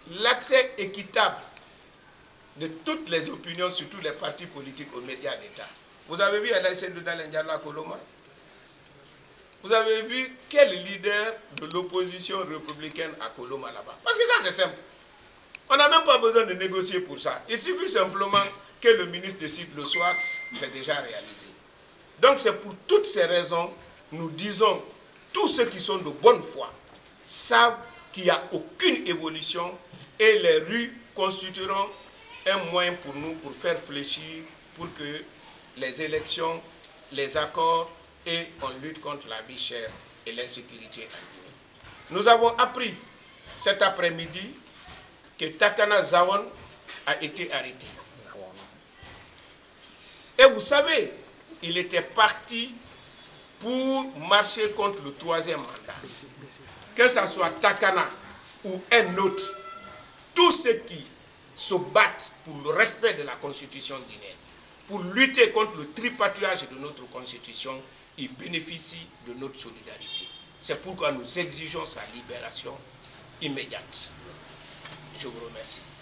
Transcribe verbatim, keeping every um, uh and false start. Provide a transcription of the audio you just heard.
l'accès équitable de toutes les opinions, surtout les partis politiques, aux médias d'État. Vous avez vu Alain Sédouda Ndialla Koloma? Vous avez vu quel leader de l'opposition républicaine à Koloma là-bas? Parce que ça, c'est simple. On n'a même pas besoin de négocier pour ça. Il suffit simplement que le ministre décide le soir, c'est déjà réalisé. Donc c'est pour toutes ces raisons, nous disons, tous ceux qui sont de bonne foi savent qu'il n'y a aucune évolution et les rues constitueront un moyen pour nous pour faire fléchir, pour que les élections, les accords et on lutte contre la vie chère et l'insécurité en Guinée. Nous avons appris cet après-midi que Takana Zawon a été arrêté. Et vous savez, il était parti pour marcher contre le troisième mandat. Que ce soit Takana ou un autre, tous ceux qui se battent pour le respect de la constitution guinéenne, pour lutter contre le tripatouillage de notre constitution, ils bénéficient de notre solidarité. C'est pourquoi nous exigeons sa libération immédiate. Je vous remercie.